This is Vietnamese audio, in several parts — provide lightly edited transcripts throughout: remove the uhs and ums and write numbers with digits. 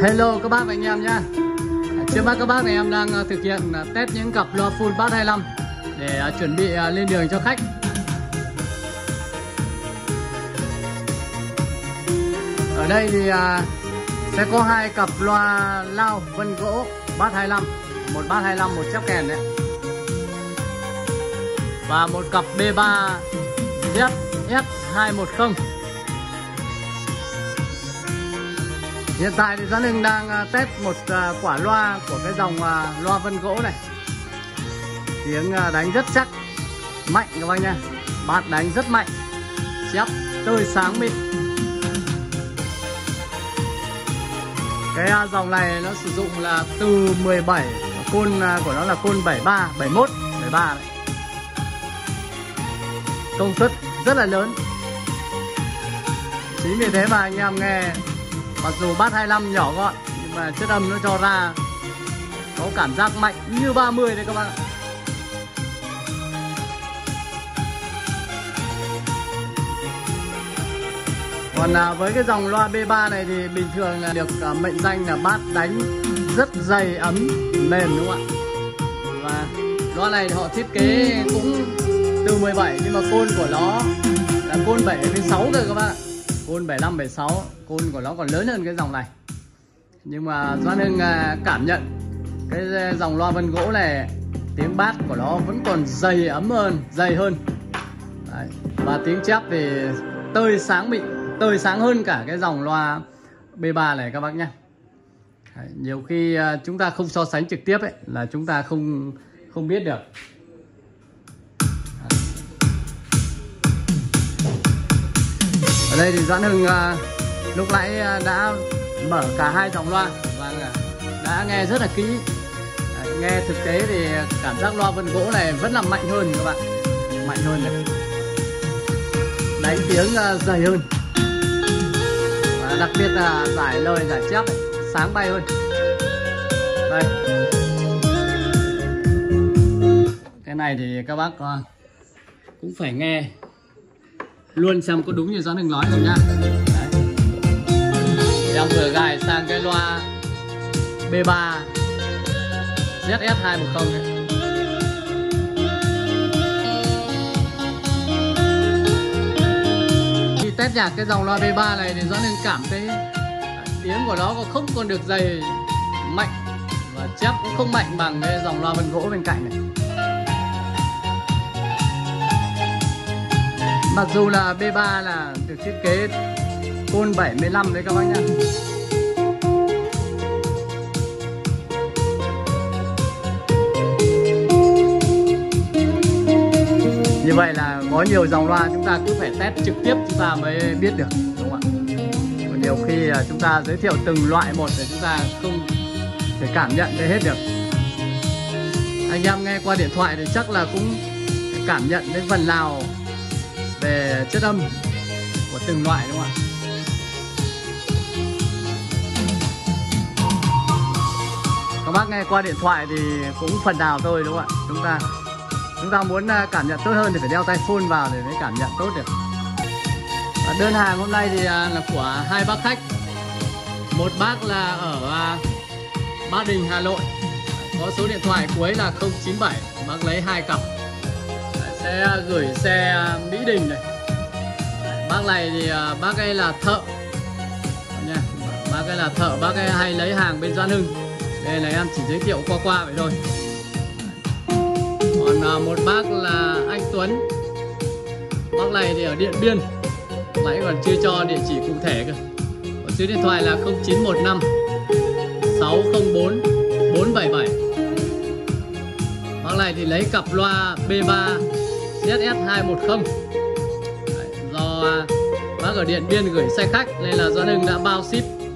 Hello các bác và anh em nhé. Trước mắt các bác này em đang thực hiện test những cặp loa full bass 25 để chuẩn bị lên đường cho khách. Ở đây thì sẽ có hai cặp loa lao vân gỗ bass 25, một bass 25 một chép kèn đấy, và một cặp B3 ZS210. Hiện tại thì Doãn Hưng đang test một quả loa của cái dòng loa vân gỗ này. Tiếng đánh rất chắc, mạnh các bác nha. Bass đánh rất mạnh, chép tươi sáng mịn. Cái dòng này nó sử dụng là từ 17, côn của nó là côn 73, 71, 13 đấy. Công suất rất là lớn. Chính vì thế mà anh em nghe, mặc dù bass 25 nhỏ gọn nhưng mà chất âm nó cho ra có cảm giác mạnh như 30 đấy các bạn ạ. Còn với cái dòng loa B3 này thì bình thường là được mệnh danh là bass đánh rất dày, ấm, mềm, đúng không ạ? Và loa này họ thiết kế cũng từ 17 nhưng mà côn của nó là côn 76 cơ các bạn ạ. Côn 75, 76, côn của nó còn lớn hơn cái dòng này. Nhưng mà Doãn Hưng cảm nhận cái dòng loa vân gỗ này tiếng bass của nó vẫn còn dày, ấm hơn, dày hơn. Đấy. Và tiếng chép thì tươi sáng mịn, tươi sáng hơn cả cái dòng loa B3 này các bác nhé. Nhiều khi chúng ta không so sánh trực tiếp ấy, là chúng ta không biết được. Ở đây thì Doãn Hưng lúc nãy đã mở cả hai dòng loa và đã nghe rất là kỹ. Nghe thực tế thì cảm giác loa vân gỗ này vẫn là mạnh hơn các bạn, mạnh hơn này, đánh tiếng dày hơn, và đặc biệt là giải lời, giải chép ấy, sáng bay hơn. Đây, cái này thì các bác cũng phải nghe luôn xem có đúng như Doãn Hưng nói không nha. Đấy. Em vừa gài sang cái loa B3 ZS210 này. Khi test nhạc cái dòng loa B3 này thì Doãn Hưng cảm thấy tiếng của nó không còn được dày, mạnh, và chép cũng không mạnh bằng cái dòng loa vân gỗ bên cạnh này. Mặc dù là B3 là được thiết kế côn 75 đấy các bác nhá. Như vậy là có nhiều dòng loa chúng ta cứ phải test trực tiếp chúng ta mới biết được, đúng không ạ? Còn nhiều khi chúng ta giới thiệu từng loại một thì chúng ta không thể cảm nhận thấy hết được. Anh em nghe qua điện thoại thì chắc là cũng cảm nhận đến phần nào về chất âm của từng loại, đúng không ạ? Các bác nghe qua điện thoại thì cũng phần nào thôi, đúng không ạ? Chúng ta muốn cảm nhận tốt hơn thì phải đeo tai phone vào để mới cảm nhận tốt được. Và đơn hàng hôm nay thì là của hai bác khách. Một bác là ở Ba Đình, Hà Nội, có số điện thoại cuối là 097, bác lấy hai cặp. Sẽ gửi xe Mỹ Đình này. Bác này thì bác ấy là thợ nha. Bác ấy là thợ, bác ấy hay lấy hàng bên Doãn Hưng. Đây là em chỉ giới thiệu qua vậy thôi. Còn một bác là anh Tuấn. Bác này thì ở Điện Biên, nãy còn chưa cho địa chỉ cụ thể cơ. Có số điện thoại là 0915 604 477. Bác này thì lấy cặp loa B3 ZS210. Đấy, do bác ở Điện Biên gửi xe khách nên là Doãn Hưng đã bao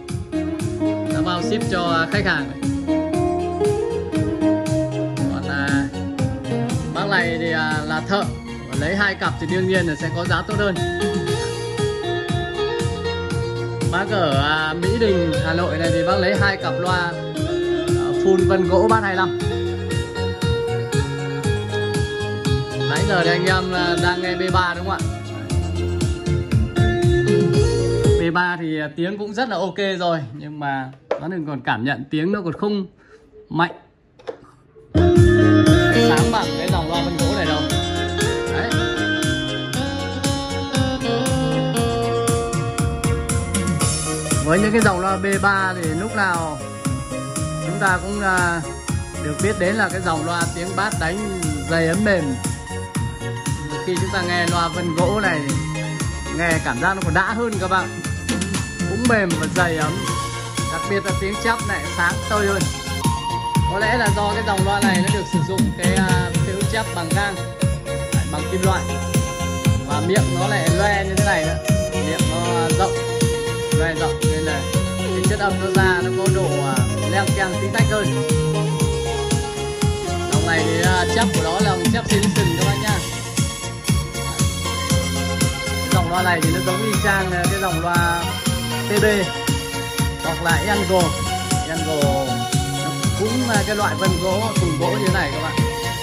ship cho khách hàng này. Còn bác này thì là thợ, lấy hai cặp thì đương nhiên là sẽ có giá tốt hơn. Bác ở Mỹ Đình, Hà Nội này thì bác lấy hai cặp loa full vân gỗ bass 25. Nãy giờ thì anh em đang nghe B3 đúng không ạ? B3 thì tiếng cũng rất là ok rồi, nhưng mà Doãn Hưng còn cảm nhận tiếng nó còn không mạnh sáng bằng cái dòng loa vân gỗ này đâu. Đấy. Với những cái dòng loa B3 thì lúc nào chúng ta cũng được biết đến là cái dòng loa tiếng bass đánh dày ấm mềm. Khi chúng ta nghe loa vân gỗ này nghe cảm giác nó còn đã hơn các bạn, cũng mềm và dày ấm, đặc biệt là tiếng chắp này sáng tơi hơn. Có lẽ là do cái dòng loa này nó được sử dụng cái phễu chắp bằng gang, bằng kim loại, và miệng nó lại loe như thế này nữa, miệng nó rộng, loe rộng nên là cái chất âm nó ra nó có độ leng keng tí tách hơn. Dòng này thì chắp của nó là một chắp Selection các bạn nhá. Dòng loa này thì nó giống y chang cái dòng loa TB hoặc là Angle cũng là cái loại vân gỗ thùng gỗ như thế này các bạn.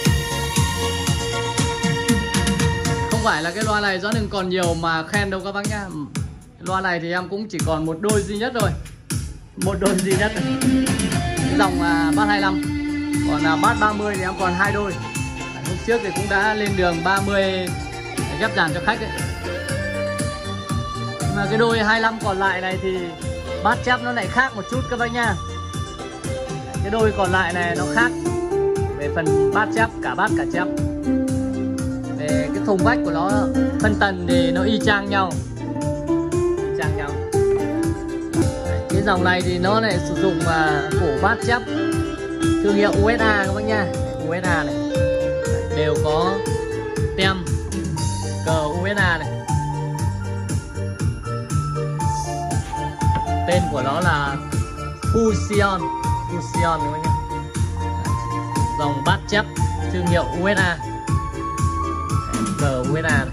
Không phải là cái loa này Doãn Hưng còn nhiều mà khen đâu các bác nhá. Loa này thì em cũng chỉ còn một đôi duy nhất thôi, một đôi duy nhất này. Cái dòng bass 25, còn bass 30 thì em còn 2 đôi. Hôm trước thì cũng đã lên đường 30 để ghép dàn cho khách ấy. Mà cái đôi 25 còn lại này thì bass chép nó lại khác một chút các bác nha. Cái đôi còn lại này nó khác về phần bass chép, cả bass cả chép. Về cái thùng vách của nó, phân tần thì nó y chang nhau. Cái dòng này thì nó lại sử dụng cổ bass chép thương hiệu USA các bác nha. USA này đều có tem cờ USA này. Tên của nó là Fusion các bác nhé. Dòng bass chép thương hiệu USA, cờ USA này.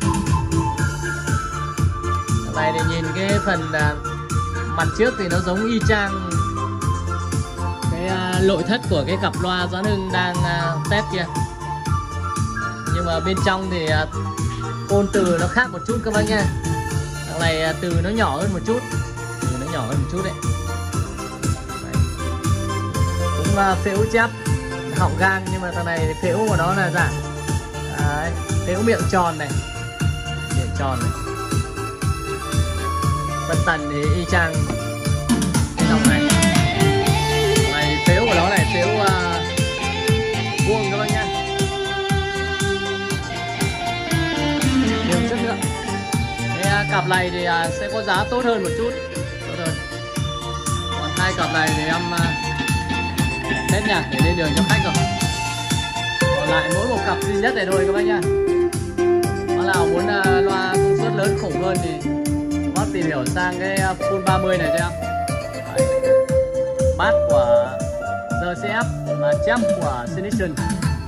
Này để nhìn cái phần mặt trước thì nó giống y chang cái nội thất của cái cặp loa Doãn Hưng đang test kia, nhưng mà bên trong thì ôn từ nó khác một chút các bác nha. Thằng này từ nó nhỏ hơn một chút, đấy. Cũng phễu chép họng gang, nhưng mà thằng này phễu của nó là dạng phễu miệng tròn này, phân tần thì y chang cái dòng này. Này phễu của nó này phễu vuông các bác nhá, đều chất lượng. Cái cặp này thì sẽ có giá tốt hơn một chút, còn hai cặp này thì em hết nhạc để lên đường cho khách rồi. Còn lại mỗi một cặp duy nhất này thôi các bác nhá. Nó nào muốn loa công suất lớn khủng hơn thì các bác tìm hiểu sang cái Full 30 này cho em. Bass của RCF và chép của Selection.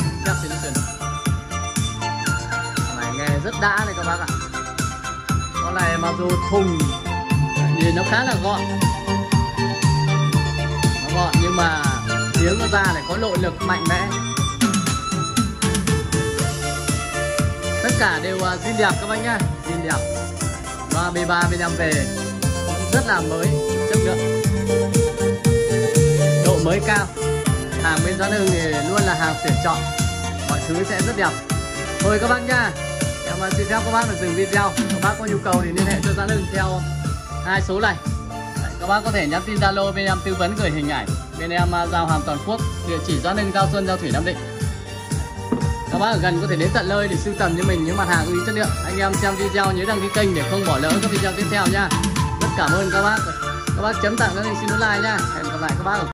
Này nghe rất đã này các bác ạ. Con này mặc dù thùng nhìn nó khá là gọn, nhưng mà tiếng nó ra này có nội lực mạnh mẽ. Tất cả đều zin đẹp các bác nhá, zin đẹp. Loa B3 bên em về rất là mới, chất lượng, độ mới cao. Hàng bên Doãn Hưng thì luôn là hàng tuyển chọn, mọi thứ sẽ rất đẹp. Thôi các bác nhá, em xin phép các bác là dừng video. Các bác có nhu cầu thì liên hệ cho Doãn Hưng theo hai số này. Các bác có thể nhắn tin Zalo bên em tư vấn gửi hình ảnh. Bên em giao hàng toàn quốc, địa chỉ Doãn Hưng, Giao Xuân, Giao Thủy, Nam Định. Các bác ở gần có thể đến tận nơi để sưu tầm cho mình những mặt hàng uy chất lượng. Anh em xem video nhớ đăng ký kênh để không bỏ lỡ các video tiếp theo nha. Rất cảm ơn các bác. Các bác chấm tặng các anh xin like nha. Hẹn gặp lại các bác ở